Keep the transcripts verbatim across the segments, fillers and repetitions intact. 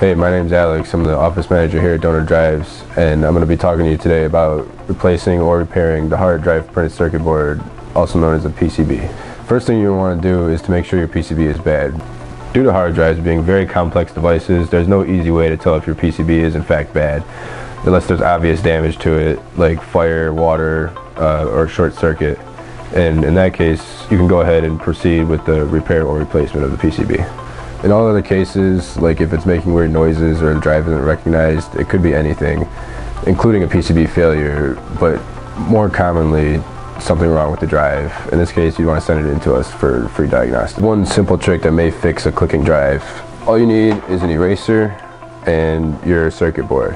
Hey, my name's Alex. I'm the office manager here at Donor Drives, and I'm going to be talking to you today about replacing or repairing the hard drive printed circuit board, also known as a P C B. First thing you want to do is to make sure your P C B is bad. Due to hard drives being very complex devices, there's no easy way to tell if your P C B is in fact bad, unless there's obvious damage to it, like fire, water, uh, or short circuit. And in that case, you can go ahead and proceed with the repair or replacement of the P C B. In all other cases, like if it's making weird noises or the drive isn't recognized, it could be anything, including a P C B failure, but more commonly, something wrong with the drive. In this case, you want to send it in to us for free diagnostics. One simple trick that may fix a clicking drive: all you need is an eraser and your circuit board.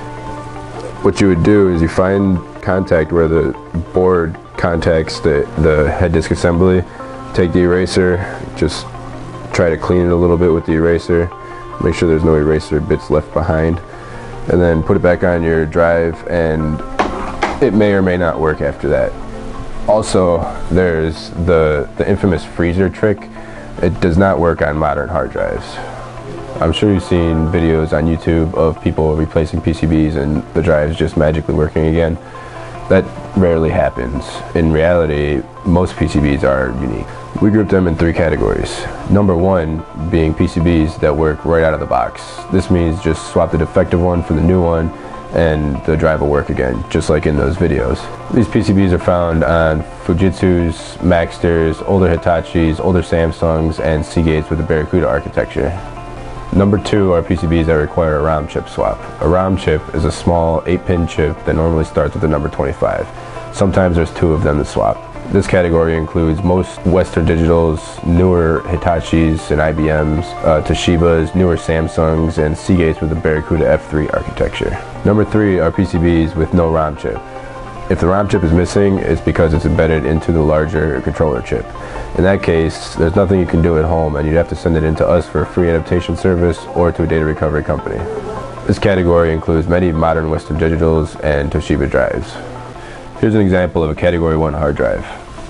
What you would do is you find contact where the board contacts the, the head disk assembly, take the eraser, just try to clean it a little bit with the eraser, make sure there's no eraser bits left behind, and then put it back on your drive, and it may or may not work after that. Also, there's the, the infamous freezer trick. It does not work on modern hard drives. I'm sure you've seen videos on YouTube of people replacing P C Bs and the drives just magically working again. That rarely happens. In reality, most P C Bs are unique. We group them in three categories. Number one being P C Bs that work right out of the box. This means just swap the defective one for the new one and the drive will work again, just like in those videos. These P C Bs are found on Fujitsu's, Maxters, older Hitachis, older Samsungs, and Seagates with the Barracuda architecture. Number two are P C Bs that require a ROM chip swap. A ROM chip is a small eight pin chip that normally starts with the number twenty-five. Sometimes there's two of them to swap. This category includes most Western Digitals, newer Hitachis and I B Ms, uh, Toshibas, newer Samsungs, and Seagates with the Barracuda F three architecture. Number three are P C Bs with no ROM chip. If the ROM chip is missing, it's because it's embedded into the larger controller chip. In that case, there's nothing you can do at home, and you'd have to send it in to us for a free adaptation service or to a data recovery company. This category includes many modern Western Digitals and Toshiba drives. Here's an example of a Category one hard drive.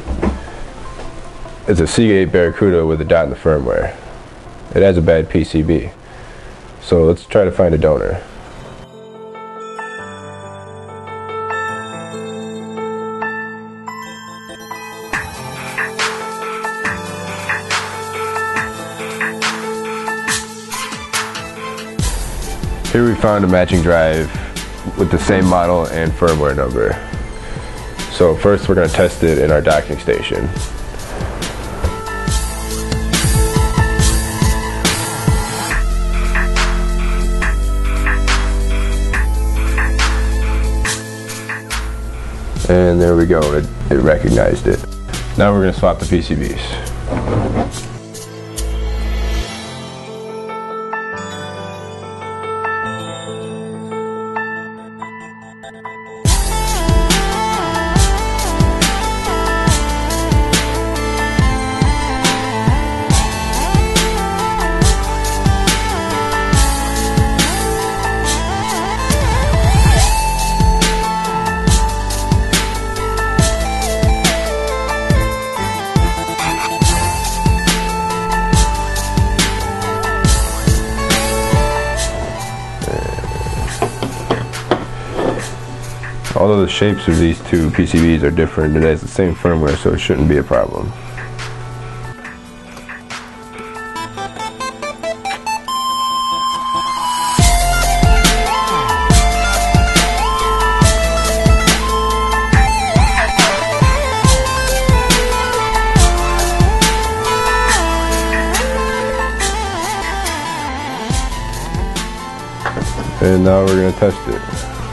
It's a Seagate Barracuda with a dot in the firmware. It has a bad P C B. So let's try to find a donor. Here we found a matching drive with the same model and firmware number. So first we're going to test it in our docking station. And there we go, it, it recognized it. Now we're going to swap the P C Bs. Although the shapes of these two P C Bs are different, it has the same firmware, so it shouldn't be a problem. And now we're going to test it.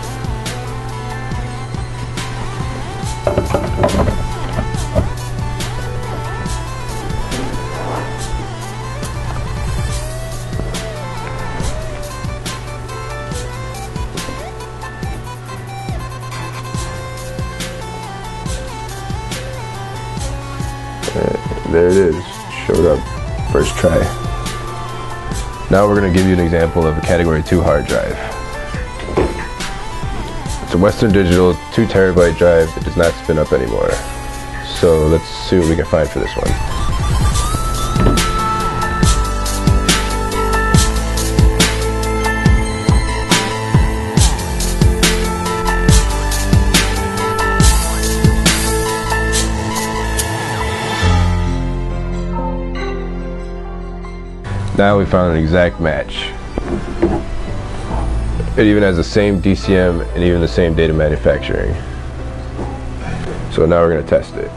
There it is, showed up first try. Now we're going to give you an example of a Category two hard drive. It's a Western Digital two terabyte drive that does not spin up anymore. So let's see what we can find for this one. Now we found an exact match. It even has the same D C M and even the same date of manufacturing. So now we're going to test it.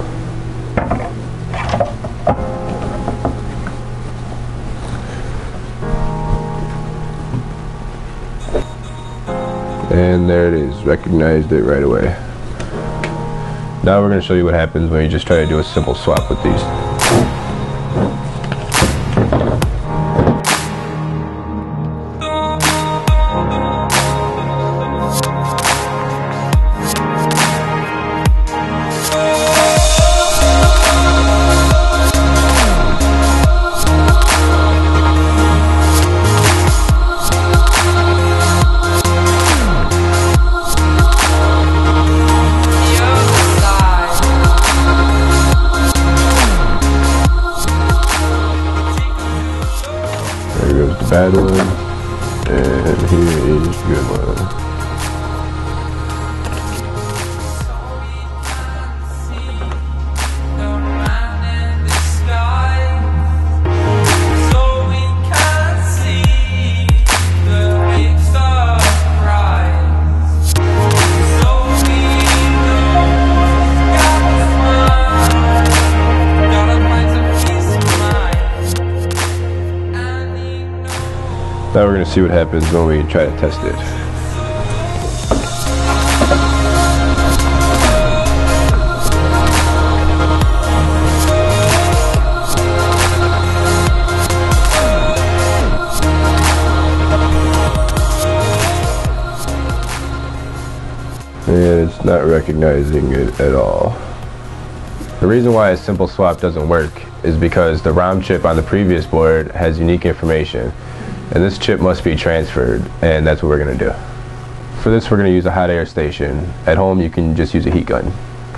And there it is, recognized it right away. Now we're going to show you what happens when you just try to do a simple swap with these. There goes the bad one, and here is the good one. Now we're going to see what happens when we try to test it. And it's not recognizing it at all. The reason why a simple swap doesn't work is because the ROM chip on the previous board has unique information. And this chip must be transferred, and that's what we're going to do. For this, we're going to use a hot air station. At home, you can just use a heat gun.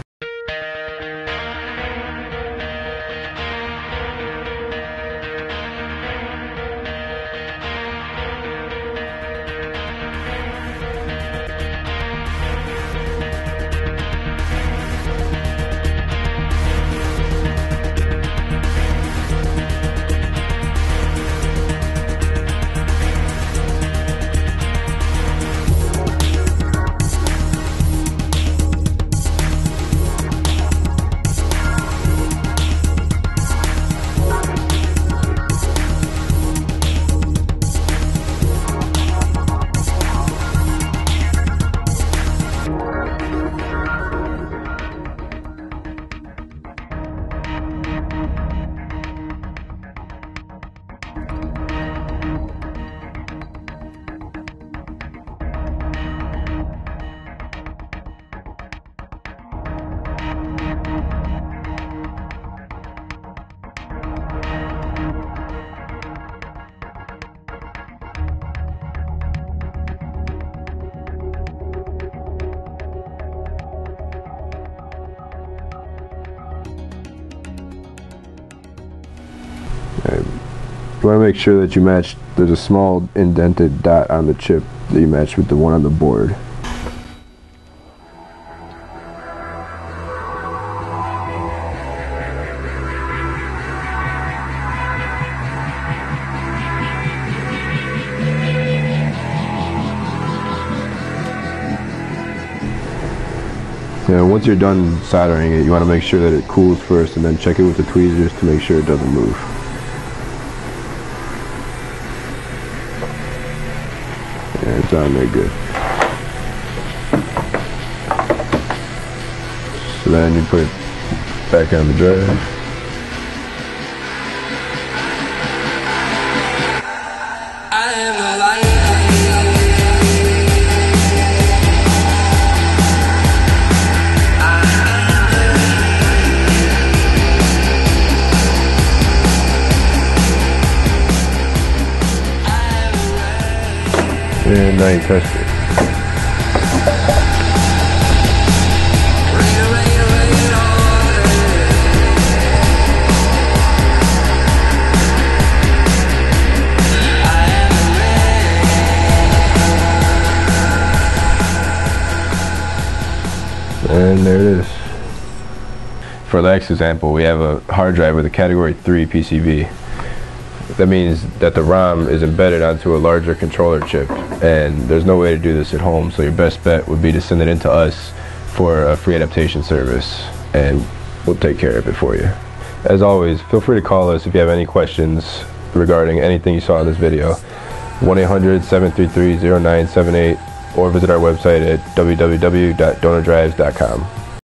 You want to make sure that you match, there's a small indented dot on the chip that you match with the one on the board. Now, once you're done soldering it, you want to make sure that it cools first and then check it with the tweezers to make sure it doesn't move. Yeah, it's on there good. So then you put it back on the drive. And now you test it. And there it is. For the next example, we have a hard drive with a category three P C B. That means that the ROM is embedded onto a larger controller chip, and there's no way to do this at home, so your best bet would be to send it into us for a free adaptation service, and we'll take care of it for you. As always, feel free to call us if you have any questions regarding anything you saw in this video. one eight hundred, seven three three, zero nine seven eight, or visit our website at w w w dot donor drives dot com.